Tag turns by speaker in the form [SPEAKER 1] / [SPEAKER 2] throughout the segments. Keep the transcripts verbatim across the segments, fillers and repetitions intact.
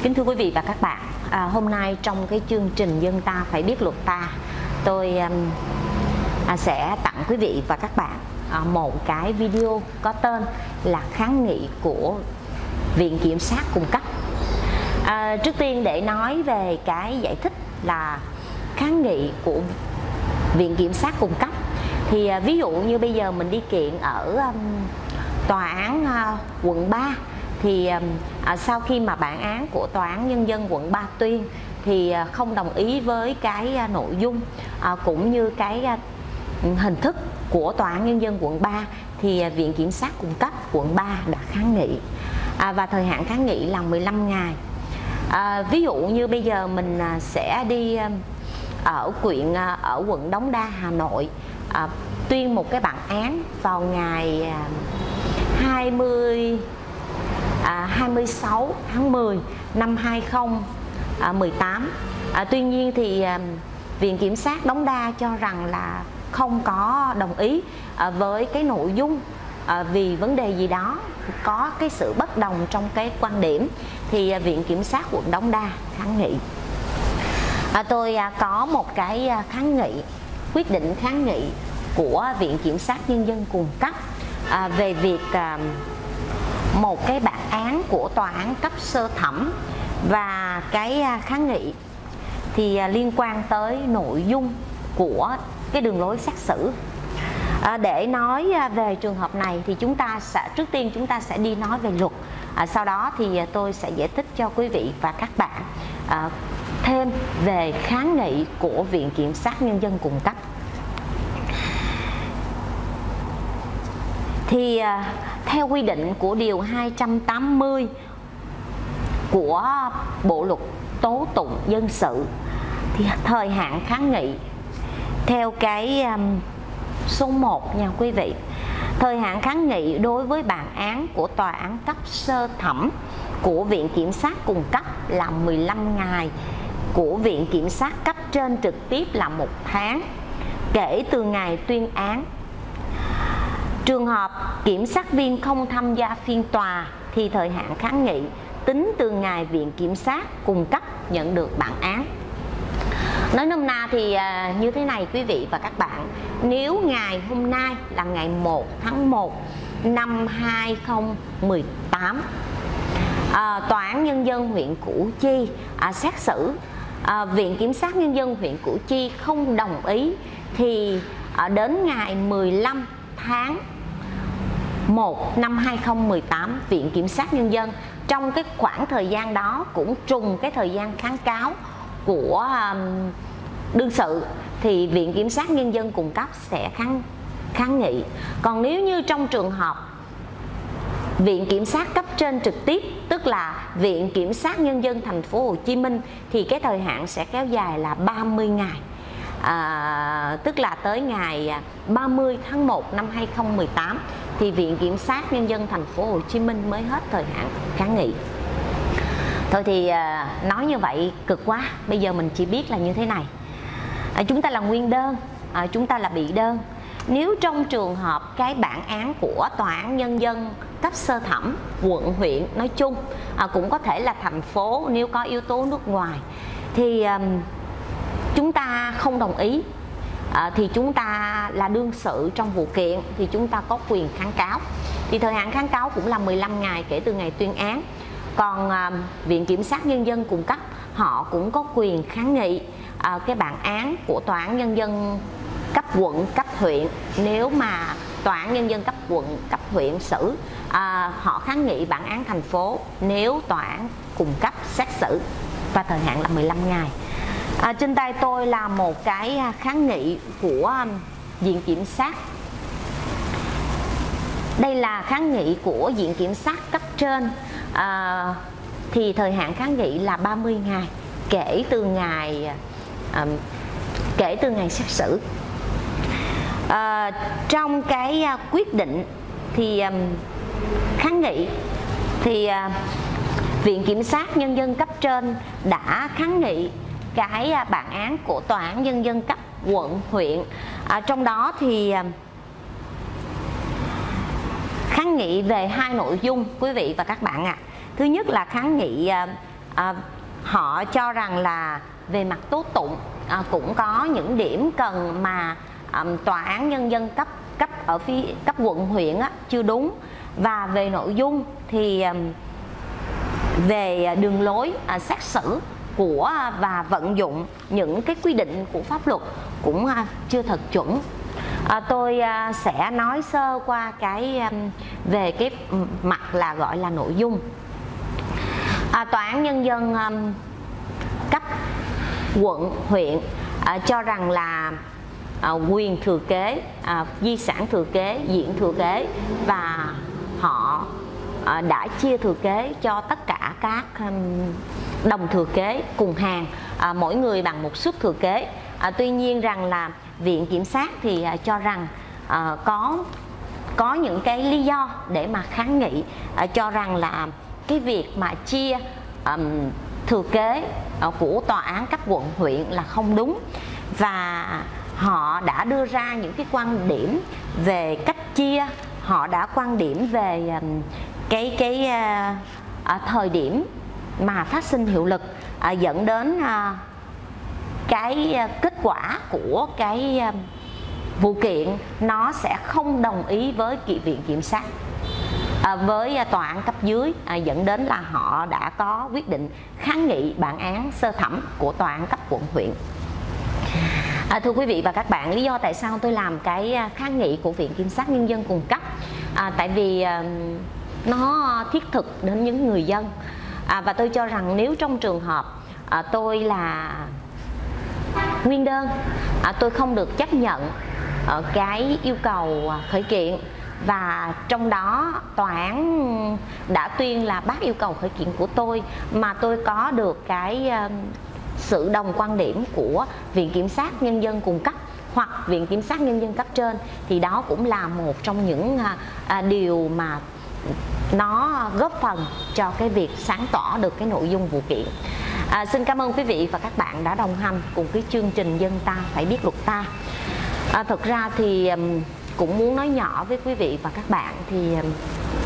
[SPEAKER 1] Kính thưa quý vị và các bạn, à, hôm nay trong cái chương trình Dân Ta Phải Biết Luật Ta, tôi um, à, sẽ tặng quý vị và các bạn à, một cái video có tên là kháng nghị của Viện Kiểm sát cung cấp. À, trước tiên để nói về cái giải thích là kháng nghị của Viện Kiểm sát cung cấp, thì à, ví dụ như bây giờ mình đi kiện ở um, tòa án uh, quận ba, thì à, sau khi mà bản án của Tòa án Nhân dân quận ba tuyên thì à, không đồng ý với cái à, nội dung à, cũng như cái à, hình thức của Tòa án Nhân dân quận ba, thì à, Viện Kiểm sát cung cấp quận ba đã kháng nghị, à, và thời hạn kháng nghị là mười lăm ngày. À, ví dụ như bây giờ mình à, sẽ đi à, ở quyện à, ở quận Đống Đa, Hà Nội, à, tuyên một cái bản án vào ngày à, hai mươi À, hai mươi sáu tháng mười năm hai nghìn không trăm mười tám. À, tuy nhiên thì à, Viện Kiểm sát Đống Đa cho rằng là không có đồng ý à, với cái nội dung, à, vì vấn đề gì đó có cái sự bất đồng trong cái quan điểm, thì à, Viện Kiểm sát quận Đống Đa kháng nghị. À, tôi à, có một cái à, kháng nghị, quyết định kháng nghị của Viện Kiểm sát Nhân dân cung cấp à, về việc à, một cái bản án của tòa án cấp sơ thẩm, và cái kháng nghị thì liên quan tới nội dung của cái đường lối xét xử. À, để nói về trường hợp này thì chúng ta sẽ trước tiên chúng ta sẽ đi nói về luật, à, sau đó thì tôi sẽ giải thích cho quý vị và các bạn à, thêm về kháng nghị của Viện Kiểm sát Nhân dân cung cấp. Thì à, theo quy định của điều hai trăm tám mươi của Bộ luật tố tụng dân sự, thì thời hạn kháng nghị theo cái um, số một nha quý vị. Thời hạn kháng nghị đối với bản án của tòa án cấp sơ thẩm của Viện Kiểm sát cung cấp là mười lăm ngày, của Viện Kiểm sát cấp trên trực tiếp là một tháng kể từ ngày tuyên án. Trường hợp kiểm sát viên không tham gia phiên tòa thì thời hạn kháng nghị tính từ ngày Viện Kiểm sát cung cấp nhận được bản án. Nói nôm na thì à, như thế này quý vị và các bạn, nếu ngày hôm nay là ngày một tháng một năm hai nghìn không trăm mười tám, à, Tòa án Nhân dân huyện Củ Chi à, xét xử, à, Viện Kiểm sát Nhân dân huyện Củ Chi không đồng ý, thì à, đến ngày mười lăm tháng một năm hai nghìn không trăm mười tám, Viện Kiểm sát Nhân dân trong cái khoảng thời gian đó cũng trùng cái thời gian kháng cáo của um, đương sự, thì Viện Kiểm sát Nhân dân cung cấp sẽ kháng kháng nghị. Còn nếu như trong trường hợp Viện Kiểm sát cấp trên trực tiếp, tức là Viện Kiểm sát Nhân dân thành phố Hồ Chí Minh, thì cái thời hạn sẽ kéo dài là ba mươi ngày. À, tức là tới ngày ba mươi tháng một năm hai nghìn không trăm mười tám thì Viện Kiểm sát Nhân dân thành phố Hồ Chí Minh mới hết thời hạn kháng nghị. Thôi thì à, nói như vậy cực quá, bây giờ mình chỉ biết là như thế này. À, chúng ta là nguyên đơn, à, chúng ta là bị đơn. Nếu trong trường hợp cái bản án của Tòa án Nhân dân cấp sơ thẩm, quận, huyện nói chung, à, cũng có thể là thành phố nếu có yếu tố nước ngoài, thì à, chúng ta không đồng ý, à, thì chúng ta là đương sự trong vụ kiện, thì chúng ta có quyền kháng cáo. Thì thời hạn kháng cáo cũng là mười lăm ngày kể từ ngày tuyên án. Còn à, Viện Kiểm sát Nhân dân cung cấp họ cũng có quyền kháng nghị à, cái bản án của Tòa án Nhân dân cấp quận, cấp huyện. Nếu mà Tòa án Nhân dân cấp quận, cấp huyện xử, à, họ kháng nghị bản án thành phố nếu tòa án cung cấp xét xử, và thời hạn là mười lăm ngày. À, trên tay tôi là một cái kháng nghị của Viện Kiểm sát. Đây là kháng nghị của Viện Kiểm sát cấp trên, à, thì thời hạn kháng nghị là ba mươi ngày kể từ ngày à, kể từ ngày xét xử. À, trong cái quyết định thì à, kháng nghị thì à, Viện Kiểm sát Nhân dân cấp trên đã kháng nghị cái bản án của Tòa án Nhân dân cấp quận, huyện. À, trong đó thì à, kháng nghị về hai nội dung quý vị và các bạn ạ. À. Thứ nhất là kháng nghị à, à, họ cho rằng là về mặt tố tụng à, cũng có những điểm cần mà à, tòa án nhân dân cấp cấp ở phía cấp quận huyện á, chưa đúng. Và về nội dung thì à, về đường lối à, xét xử của và vận dụng những cái quy định của pháp luật cũng à, chưa thật chuẩn. À, tôi à, sẽ nói sơ qua cái à, về cái mặt là gọi là nội dung. À, tòa án nhân dân à, cấp quận huyện à, cho rằng là à, quyền thừa kế, à, di sản thừa kế, diện thừa kế, và họ à, đã chia thừa kế cho tất cả các um, đồng thừa kế cùng hàng, à, mỗi người bằng một suất thừa kế. À, tuy nhiên rằng là viện kiểm sát thì à, cho rằng à, có có những cái lý do để mà kháng nghị, à, cho rằng là cái việc mà chia um, thừa kế uh, của tòa án cấp quận huyện là không đúng, và họ đã đưa ra những cái quan điểm về cách chia, họ đã quan điểm về um, cái cái uh, uh, thời điểm mà phát sinh hiệu lực, uh, dẫn đến uh, cái uh, kết quả của cái uh, vụ kiện nó sẽ không đồng ý với kỵ viện kiểm sát, à, với tòa án cấp dưới, à, dẫn đến là họ đã có quyết định kháng nghị bản án sơ thẩm của tòa án cấp quận huyện. À, thưa quý vị và các bạn, lý do tại sao tôi làm cái kháng nghị của Viện Kiểm sát Nhân dân cung cấp, à, tại vì à, nó thiết thực đến những người dân, à, và tôi cho rằng nếu trong trường hợp à, tôi là nguyên đơn, à, tôi không được chấp nhận ở cái yêu cầu khởi kiện, và trong đó tòa án đã tuyên là bác yêu cầu khởi kiện của tôi, mà tôi có được cái uh, sự đồng quan điểm của Viện Kiểm sát Nhân dân cung cấp hoặc Viện Kiểm sát Nhân dân cấp trên, thì đó cũng là một trong những uh, uh, điều mà nó góp phần cho cái việc sáng tỏ được cái nội dung vụ kiện. À, xin cảm ơn quý vị và các bạn đã đồng hành cùng cái chương trình Dân Ta Phải Biết Luật Ta. À, thực ra thì um, cũng muốn nói nhỏ với quý vị và các bạn, thì um,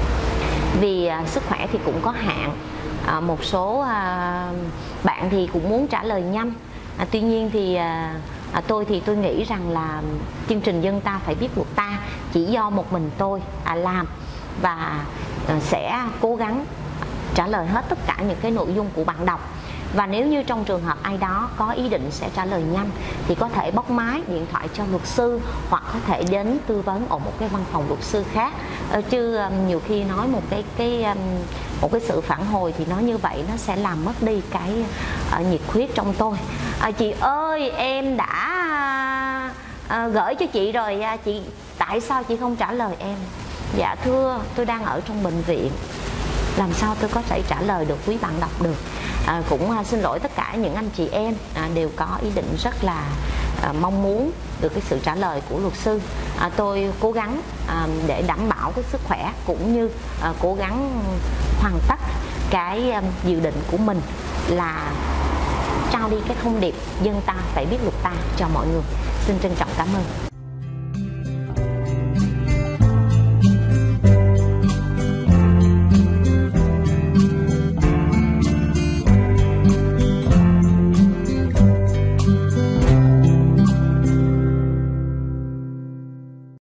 [SPEAKER 1] vì uh, sức khỏe thì cũng có hạn, à, một số uh, bạn thì cũng muốn trả lời nhanh, à, tuy nhiên thì uh, à, tôi thì tôi nghĩ rằng là chương trình Dân Ta Phải Biết Luật Ta chỉ do một mình tôi à, làm, và uh, sẽ cố gắng trả lời hết tất cả những cái nội dung của bạn đọc. Và nếu như trong trường hợp ai đó có ý định sẽ trả lời nhanh thì có thể bóc máy điện thoại cho luật sư, hoặc có thể đến tư vấn ở một cái văn phòng luật sư khác, ờ, chứ um, nhiều khi nói một cái cái um, một cái sự phản hồi thì nói như vậy nó sẽ làm mất đi cái uh, nhiệt huyết trong tôi. À, chị ơi, em đã uh, gửi cho chị rồi, uh, chị tại sao chị không trả lời em? Dạ thưa, tôi đang ở trong bệnh viện, làm sao tôi có thể trả lời được quý bạn đọc được. À, cũng à, xin lỗi tất cả những anh chị em à, đều có ý định rất là à, mong muốn được cái sự trả lời của luật sư. À, tôi cố gắng à, để đảm bảo cái sức khỏe, cũng như à, cố gắng hoàn tất cái à, dự định của mình là trao đi cái thông điệp dân ta phải biết luật ta cho mọi người. Xin trân trọng cảm ơn.